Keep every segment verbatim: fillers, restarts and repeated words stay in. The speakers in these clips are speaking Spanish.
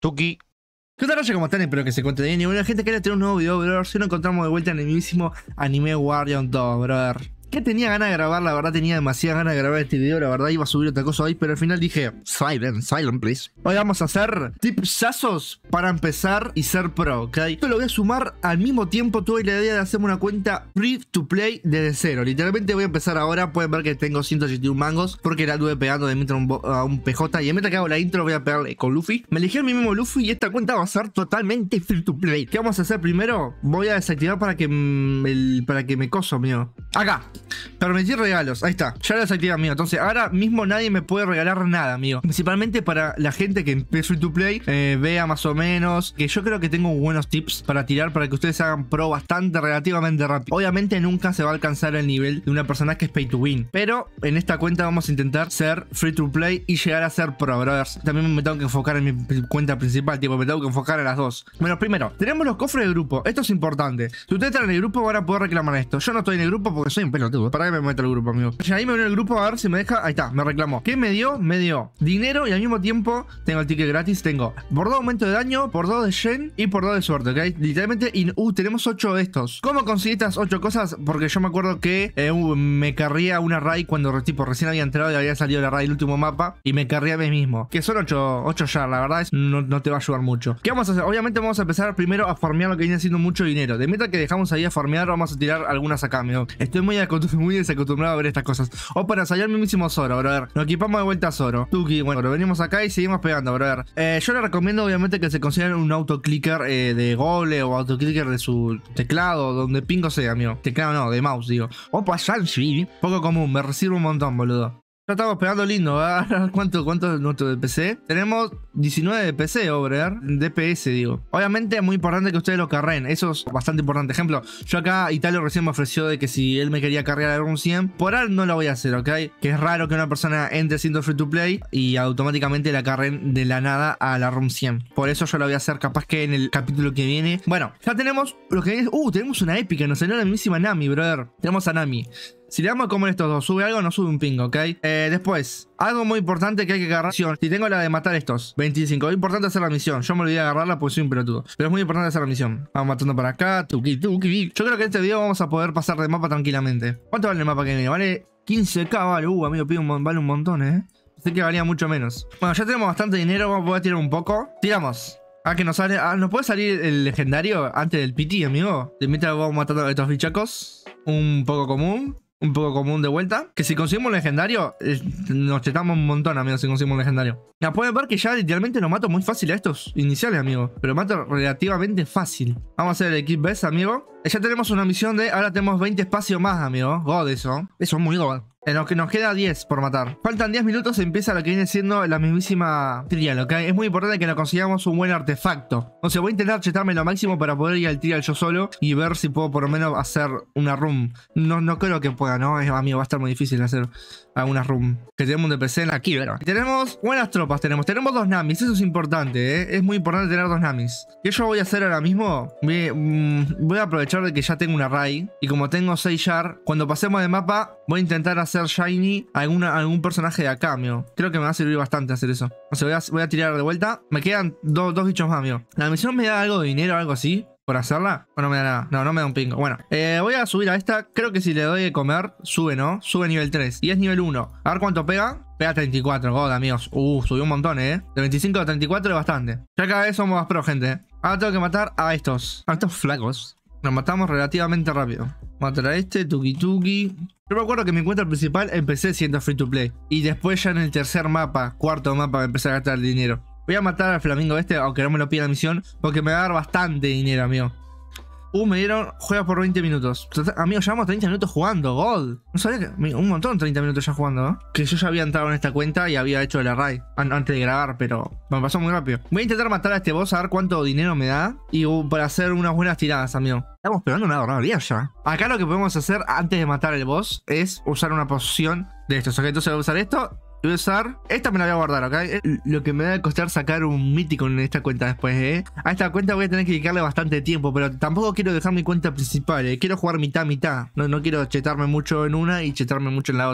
Tuki. ¿Qué tal, Raya? ¿Cómo están? Espero que se encuentren bien. Y bueno, gente, quería tener un nuevo video, brother. Si nos encontramos de vuelta en el mismísimo Anime Guardian dos, brother. Que tenía ganas de grabar, la verdad tenía demasiadas ganas de grabar este video, la verdad iba a subir otra cosa hoy, pero al final dije, silent, silent please. Hoy vamos a hacer tipsazos para empezar y ser pro, ¿ok? Esto lo voy a sumar al mismo tiempo, tuve la idea de hacerme una cuenta free to play desde cero. Literalmente voy a empezar ahora, pueden ver que tengo ciento ochenta y uno mangos, porque la tuve pegando de mientras un a un P J, y en mientras que hago la intro voy a pegarle con Luffy. Me elegí a mi mismo Luffy y esta cuenta va a ser totalmente free to play. ¿Qué vamos a hacer primero? Voy a desactivar para que, el, para que me coso, mío. Acá. Permitir regalos, ahí está, ya lo desactivé, amigo. Entonces ahora mismo nadie me puede regalar nada, amigo. Principalmente para la gente que empieza free to play, eh, vea más o menos. Que yo creo que tengo buenos tips para tirar para que ustedes hagan pro bastante relativamente rápido. Obviamente nunca se va a alcanzar el nivel de una persona que es pay to win, pero en esta cuenta vamos a intentar ser free to play y llegar a ser pro, brothers. También me tengo que enfocar en mi cuenta principal, tipo, me tengo que enfocar en las dos. Bueno, primero, tenemos los cofres de grupo. Esto es importante. Si ustedes están en el grupo van a poder reclamar esto. Yo no estoy en el grupo porque soy un pelotudo. ¿Para qué me meto al grupo, amigo? Y ahí me veo en el grupo a ver si me deja. Ahí está, me reclamó. ¿Qué me dio? Me dio dinero y al mismo tiempo tengo el ticket gratis. Tengo por dos aumento de daño, por dos de Shen y por dos de suerte, ¿ok? Literalmente, y uh, tenemos ocho de estos. ¿Cómo conseguí estas ocho cosas? Porque yo me acuerdo que eh, uh, me carría una raid cuando tipo recién había entrado y había salido la raid el último mapa y me carría a mí mismo. Que son ocho, ocho ya, la verdad es, no, no te va a ayudar mucho. ¿Qué vamos a hacer? Obviamente vamos a empezar primero a farmear lo que viene siendo mucho dinero. De mientras que dejamos ahí a farmear, vamos a tirar algunas acá, amigo. Estoy muy, muy desacostumbrado a ver estas cosas. O para ensayar el mismísimo Zoro, brother. Nos equipamos de vuelta a Zoro. Tuki, bueno, venimos acá y seguimos pegando, brother. Eh, yo le recomiendo, obviamente, que se consideren un autoclicker eh, de Gole o autoclicker de su teclado, donde pingo sea, amigo. Teclado no, de mouse, digo. Opa, Shanshi. Poco común, me recibo un montón, boludo. Ya estamos pegando lindo, ¿verdad? ¿Cuánto, cuánto es nuestro de P C? Tenemos diecinueve de P C, brother. D P S, digo. Obviamente es muy importante que ustedes lo carreen. Eso es bastante importante. Ejemplo, yo acá, Italo recién me ofreció de que si él me quería carrear a Room cien, por ahora no lo voy a hacer, ¿ok? Que es raro que una persona entre siendo free to play y automáticamente la carreen de la nada a la Room cien. Por eso yo lo voy a hacer capaz que en el capítulo que viene. Bueno, ya tenemos lo que viene. Uh, tenemos una épica. Nos salió la mismísima Nami, brother. Tenemos a Nami. Si le damos a comer estos dos, sube algo, no sube un ping, ¿ok? Eh, después, algo muy importante que hay que agarrar. Si tengo la de matar estos, veinticinco. Es importante hacer la misión. Yo me olvidé de agarrarla porque soy un pelotudo. Pero es muy importante hacer la misión. Vamos matando para acá. Tuki, tuki. Yo creo que en este video vamos a poder pasar de mapa tranquilamente. ¿Cuánto vale el mapa que viene? Vale quince k, vale. Uh, amigo, pide un, vale un montón, ¿eh? Pensé que valía mucho menos. Bueno, ya tenemos bastante dinero. Vamos a poder tirar un poco. Tiramos. Ah, que nos sale. Ah, ¿nos puede salir el legendario antes del P T, amigo? De mientras vamos matando a estos bichacos. Un poco común. Un poco común de vuelta. Que si conseguimos un legendario, eh, nos chetamos un montón, amigos, si conseguimos un legendario. Ya pueden ver que ya literalmente nos mato muy fácil a estos iniciales, amigo. Pero mato relativamente fácil. Vamos a hacer el equip best, amigo. Ya tenemos una misión de... Ahora tenemos veinte espacios más, amigo. God, eso. Eso es muy god. En lo que nos queda diez por matar. Faltan diez minutos y empieza lo que viene siendo la mismísima trial, ¿ok? Es muy importante que nos consigamos un buen artefacto. Entonces voy a intentar chetarme lo máximo para poder ir al trial yo solo y ver si puedo por lo menos hacer una room. No, no creo que pueda, ¿no? Es, amigo, va a estar muy difícil hacer alguna room. Que tenemos un D P C aquí, ¿verdad? Tenemos buenas tropas, tenemos. Tenemos dos Namis, eso es importante, ¿eh? Es muy importante tener dos Namis. ¿Qué yo voy a hacer ahora mismo? Voy, mmm, voy a aprovechar de que ya tengo una raid. Y como tengo seis Yar, cuando pasemos de mapa, voy a intentar hacer hacer shiny a alguna, algún personaje de acá, amigo. Creo que me va a servir bastante hacer eso. O sea, voy a, voy a tirar de vuelta. Me quedan do, dos bichos más, amigo. La misión me da algo de dinero o algo así por hacerla. O no me da nada. No, no me da un pingo. Bueno, eh, voy a subir a esta. Creo que si le doy de comer, sube, ¿no? Sube nivel tres. Y es nivel uno. A ver cuánto pega. Pega treinta y cuatro. God, amigos. Uh, subió un montón, ¿eh? De veinticinco a treinta y cuatro es bastante. Ya cada vez somos más pro, gente. Ahora tengo que matar a estos. A estos flacos. Nos matamos relativamente rápido. Matar a este, tuki tuki. Yo me acuerdo que mi cuenta principal empecé siendo free to play. Y después ya en el tercer mapa, cuarto mapa, me empecé a gastar el dinero. Voy a matar al flamingo este, aunque no me lo pida la misión, porque me va a dar bastante dinero, amigo. Uh, me dieron juega por veinte minutos. Amigos, llevamos treinta minutos jugando, God. No sabía que... Un montón, treinta minutos ya jugando, ¿no? Que yo ya había entrado en esta cuenta y había hecho la raid an antes de grabar, pero me pasó muy rápido. Voy a intentar matar a este boss, a ver cuánto dinero me da. Y uh, para hacer unas buenas tiradas, amigo. Estamos pegando una barbaridad ya. Acá lo que podemos hacer antes de matar al boss es usar una poción de estos. Ok, entonces voy a usar esto. Voy a usar... Esta me la voy a guardar, ¿ok? Lo que me va a costar sacar un mítico en esta cuenta después, ¿eh? A esta cuenta voy a tener que dedicarle bastante tiempo, pero tampoco quiero dejar mi cuenta principal, ¿eh? Quiero jugar mitad, mitad. No, no quiero chetarme mucho en una y chetarme mucho en la otra.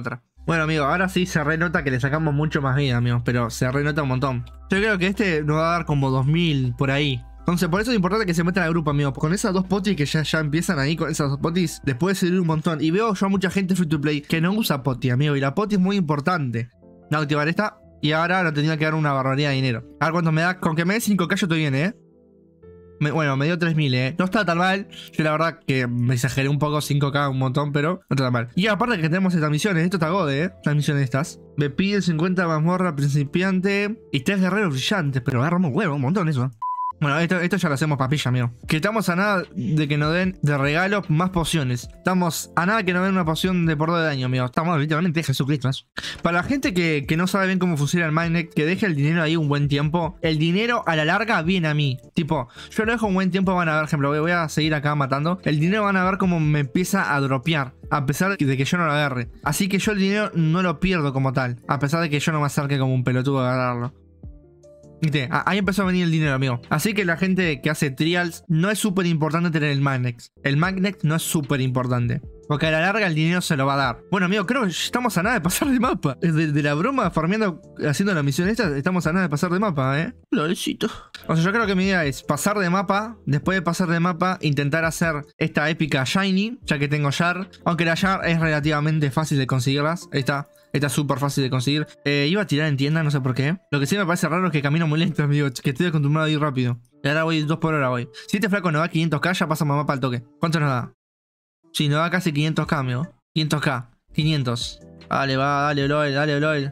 Bueno, amigo, ahora sí se renota que le sacamos mucho más vida, amigos. Pero se renota un montón. Yo creo que este nos va a dar como dos mil por ahí. Entonces, por eso es importante que se metan al grupo, amigo. Con esas dos potis que ya, ya empiezan ahí, con esas dos potis, les puede servir un montón. Y veo yo a mucha gente free to play que no usa poti, amigo. Y la poti es muy importante. Voy a activar esta. Y ahora no tenía que dar una barbaridad de dinero. A ver cuánto me da. Con que me dé cinco K yo estoy bien, ¿eh? Me, bueno, me dio tres mil, ¿eh? No está tan mal. Yo la verdad que me exageré un poco, cinco K un montón, pero no está tan mal. Y aparte que tenemos estas misiones. Esto está gode, ¿eh? Las misiones estas. Me pide cincuenta mazmorra principiante y tres guerreros brillantes. Pero agarramos huevo, un montón eso. Bueno, esto, esto ya lo hacemos papilla, amigo. Que estamos a nada de que nos den de regalo más pociones. Estamos a nada que nos den una poción de por dos de daño, amigo. Estamos literalmente Jesucristo. Para la gente que, que no sabe bien cómo funciona el Magnet, que deje el dinero ahí un buen tiempo. El dinero a la larga viene a mí. Tipo, yo lo dejo un buen tiempo, van a ver, ejemplo, voy, voy a seguir acá matando. El dinero van a ver cómo me empieza a dropear. A pesar de que yo no lo agarre. Así que yo el dinero no lo pierdo como tal. A pesar de que yo no me acerque como un pelotudo a agarrarlo. ¿Viste? Ahí empezó a venir el dinero, amigo. Así que la gente que hace trials, no es súper importante tener el Magnet. El Magnet no es súper importante. Porque a la larga el dinero se lo va a dar. Bueno, amigo, creo que estamos a nada de pasar de mapa. De, de la broma, farmeando, haciendo la misión esta, estamos a nada de pasar de mapa, ¿eh? Lolcito. O sea, yo creo que mi idea es pasar de mapa. Después de pasar de mapa, intentar hacer esta épica Shiny, ya que tengo Jar. Aunque la Jar es relativamente fácil de conseguirlas. Esta... Esta es súper fácil de conseguir. Eh, iba a tirar en tienda, no sé por qué. Lo que sí me parece raro es que camino muy lento, amigo. Que estoy acostumbrado a ir rápido. Y ahora voy dos por hora, voy. Si este flaco nos da quinientos K, ya pasamos mapa al toque. ¿Cuánto nos da? Sí, nos da casi quinientos K, amigo. quinientos K. quinientos. Dale, va, dale, LOL, dale, LOL.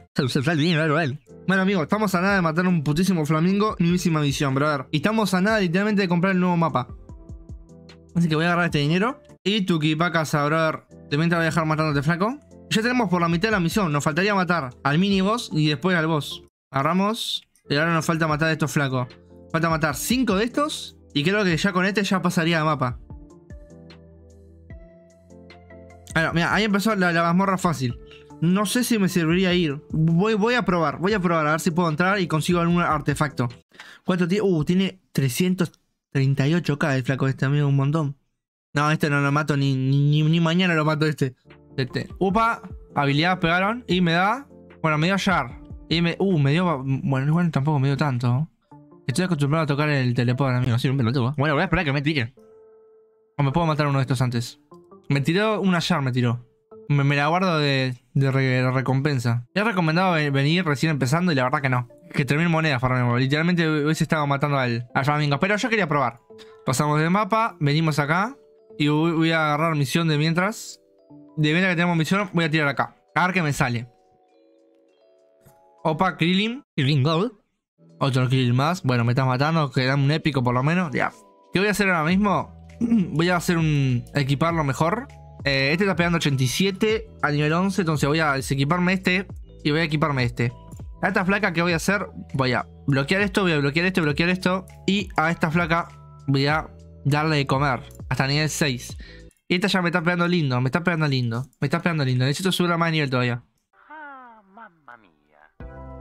Bueno, amigo, estamos a nada de matar un putísimo flamingo. Nuevísima misión, brother. Y estamos a nada, literalmente, de comprar el nuevo mapa. Así que voy a agarrar este dinero. Y tuki pa' casa, brother. De mientras voy a dejar matando a este flaco. Ya tenemos por la mitad de la misión. Nos faltaría matar al mini boss y después al boss. Agarramos. Y ahora nos falta matar a estos flacos. Falta matar cinco de estos. Y creo que ya con este ya pasaría de mapa. Bueno, mira, ahí empezó la, la mazmorra fácil. No sé si me serviría ir. Voy, voy a probar. Voy a probar a ver si puedo entrar y consigo algún artefacto. ¿Cuánto tiene? Uh, tiene trescientos treinta y ocho K el flaco este, amigo. Un montón. No, este no lo mato ni, ni, ni mañana lo mato este. Este. Upa, habilidad pegaron y me da. Bueno, me dio Jar. Y me. Uh, me dio. Bueno, igual tampoco me dio tanto. Estoy acostumbrado a tocar el teleport, amigo. Sí, un pelotudo. Bueno, voy a esperar que me tire. O me puedo matar uno de estos antes. Me tiró una Jar, me tiró. Me, me la guardo de, de, re, de recompensa. He recomendado venir recién empezando y la verdad que no. Que termine monedas, Flamingo. Literalmente hubiese estado matando al, al Flamingo. Pero yo quería probar. Pasamos del mapa, venimos acá. Y voy, voy a agarrar misión de mientras. De mientras que tenemos misión, voy a tirar acá. A ver qué me sale. Opa, Krillin. Krillin Gold. Otro Krillin más. Bueno, me estás matando. Que dan un épico por lo menos. Ya. ¿Qué voy a hacer ahora mismo? Voy a hacer un... Equiparlo mejor. Eh, este está pegando ochenta y siete al nivel once. Entonces voy a desequiparme este. Y voy a equiparme este. A esta flaca, ¿qué voy a hacer? Voy a bloquear esto. Voy a bloquear esto. Bloquear esto. Y a esta flaca voy a darle de comer. Hasta nivel seis. Y esta ya me está pegando lindo, me está pegando lindo, me está pegando lindo. Necesito subir a más nivel todavía. Ah, mamma mía.